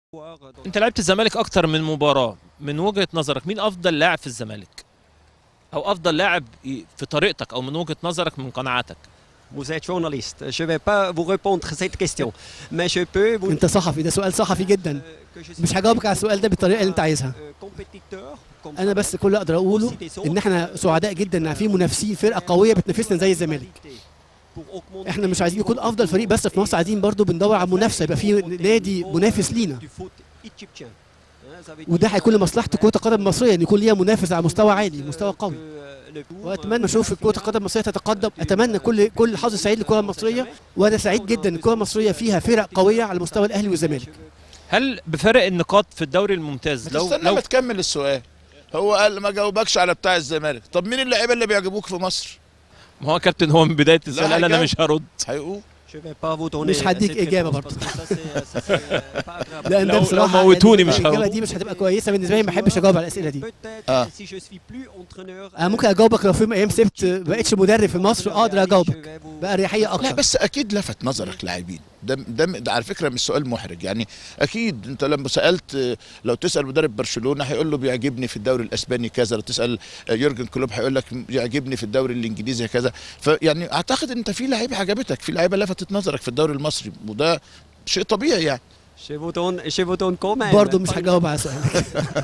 انت لعبت الزمالك اكتر من مباراة، من وجهة نظرك مين افضل لاعب في الزمالك؟ او افضل لاعب في طريقتك او من وجهة نظرك من قناعاتك؟ Vous êtes journaliste. Je ne vais pas vous répondre à cette question. Mais je peux vous انت صحفي، ده سؤال صحفي جدا. مش هجاوبك على السؤال ده بالطريقه اللي انت عايزها. انا بس كل اللي اقدر اقوله ان احنا سعداء جدا ان في منافسين، فرقه قويه بتنافسنا زي الزمالك. احنا مش عايزين نكون افضل فريق بس في مصر، عايزين برضو بندور على منافسه، يبقى في نادي منافس لينا، وده هيكون لمصلحه كره القدم المصريه ان يكون ليها منافس على مستوى عالي، مستوى قوي. واتمنى اشوف كره القدم المصريه تتقدم، اتمنى كل حظ سعيد للكره المصريه، وانا سعيد جدا ان الكره المصريه فيها فرق قويه على مستوى الاهلي والزمالك. هل بفرق النقاط في الدوري الممتاز لو ما تكمل السؤال؟ هو قال ما جاوبكش على بتاع الزمالك. طب مين اللعيبه اللي بيعجبوك في مصر؟ ما هو كابتن هو من بدايه السؤال قال انا مش هرد. هيقول مش هديك اجابه برضه. لان ده لو موتوني مش هرد. الاجابه دي مش هتبقى كويسه بالنسبه لي، ما بحبش اجاوب على الاسئله دي. انا ممكن اجاوبك لو في يوم ايام سبت ما بقتش مدرب في مصر اقدر اجاوبك باريحيه اكتر. لا بس اكيد لفت نظرك لاعبين، ده على فكره مش سؤال محرج يعني. اكيد انت لما سالت، لو تسال مدرب برشلونه هيقول له بيعجبني في الدوري الاسباني كذا، لو تسال يورجن كلوب هيقول لك بيعجبني في الدوري الانجليزي كذا. فيعني اعتقد انت في لعيبه عجبتك، في لعيبه لفتت نظرك في الدوري المصري، وده شيء طبيعي يعني. برضه مش هجاوب على سؤالك.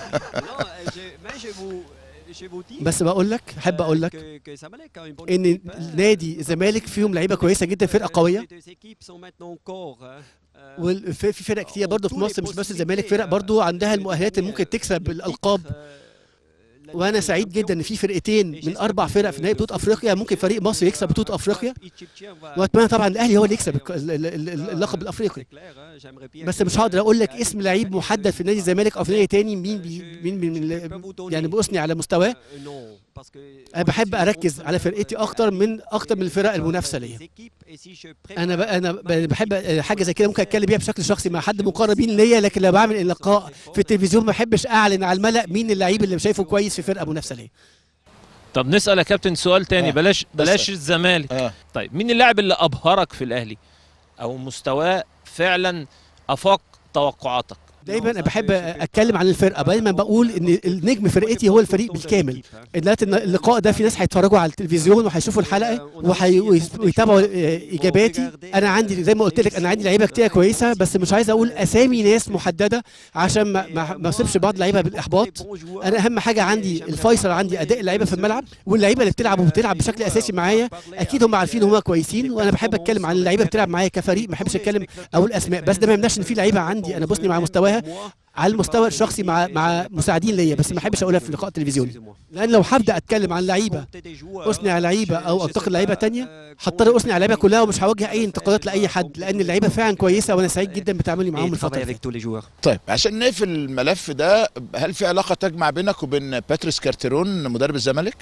بس بقول لك، احب اقول لك ان نادي الزمالك فيهم لعيبه كويسه جدا، فرقه قويه، وفي فرق كتير برضه في مصر، مش بس الزمالك، فرق برضه عندها المؤهلات اللي ممكن تكسب الالقاب. وانا سعيد جدا ان في فرقتين من 4 فرق في نهائي بطوله افريقيا، ممكن فريق مصر يكسب بطوله افريقيا، واتمنى طبعا الاهلي هو اللي يكسب اللقب الافريقي. بس مش هقدر اقول لك اسم لعيب محدد في نادي الزمالك او في نادي تاني مين يعني بيثني على مستواه. انا بحب اركز على فرقتي اكتر من الفرق المنافسه ليا. انا بحب حاجه زي كده ممكن اتكلم بيها بشكل شخصي مع حد مقربين ليا، لكن لو بعمل اللقاء في التلفزيون ما بحبش اعلن على الملأ مين اللعيب اللي شايفه كويس في فرقه منافسه ليا. طب نسال يا كابتن سؤال تاني. بلاش الزمالك. طيب مين اللاعب اللي ابهرك في الاهلي او مستواه فعلا افاق توقعاتك؟ دايما انا بحب اتكلم عن الفرقه، دايما بقول ان النجم فرقتي هو الفريق بالكامل. اللقاء ده في ناس هيتفرجوا على التلفزيون وهيشوفوا الحلقه ويتابعوا اجاباتي. انا عندي زي ما قلت لك، انا عندي لعيبه كتير كويسه، بس مش عايز اقول اسامي ناس محدده عشان ما اسيبش بعض اللعيبه بالاحباط. انا اهم حاجه عندي الفيصل عندي اداء اللعيبه في الملعب، واللعيبه اللي بتلعب بشكل اساسي معايا اكيد هم عارفين هم كويسين، وانا بحب اتكلم عن اللعيبه بتلعب معايا كفريق، ما بحبش اتكلم اقول اسماء. بس ده ما يمنعش ان في لعيبه عندي انا بثني مع مستواها على المستوى الشخصي مع مساعدين ليا، بس ما احبش اقولها في اللقاء التلفزيوني، لان لو هبدا اتكلم عن لعيبه اثني على لعيبه او انتقد لعيبه ثانيه هضطر اثني على لعيبه كلها، ومش هوجه اي انتقادات لاي حد، لان اللعيبه فعلا كويسه وانا سعيد جدا بتعاملي معاهم الفتره دي. طيب عشان نقفل الملف ده، هل في علاقه تجمع بينك وبين باتريس كارتيرون مدرب الزمالك؟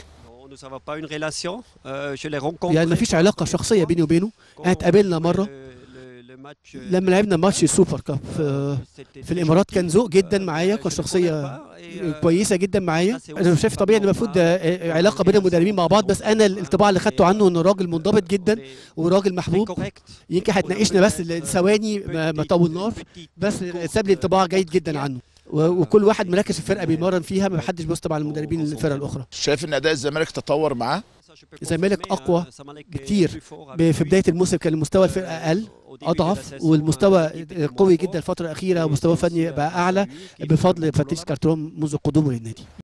يعني ما فيش علاقه شخصيه بيني وبينه. احنا اتقابلنا مره لما لعبنا ماتش السوبر كاب في الامارات، كان ذوق جدا معايا، كان شخصيه كويسه جدا معايا. انا شايف طبيعي ان المفروض علاقه بين المدربين مع بعض، بس انا الانطباع اللي خدته عنه انه راجل منضبط جدا وراجل محبوب. يمكن هتناقشنا بس ثواني ما طولناش، بس ساب لي انطباع جيد جدا عنه، وكل واحد مركز في الفرقه بيمرن فيها، ما حدش بيبص طبعا المدربين الفرقه الاخرى. شايف ان اداء الزمالك تطور معاه؟ الزمالك اقوى كتير. في بدايه الموسم كان المستوى الفرقه اقل اضعف، والمستوى قوي جدا الفتره الاخيره، ومستوى فني بقى اعلى بفضل باتريس كارتيرون منذ قدومه للنادي.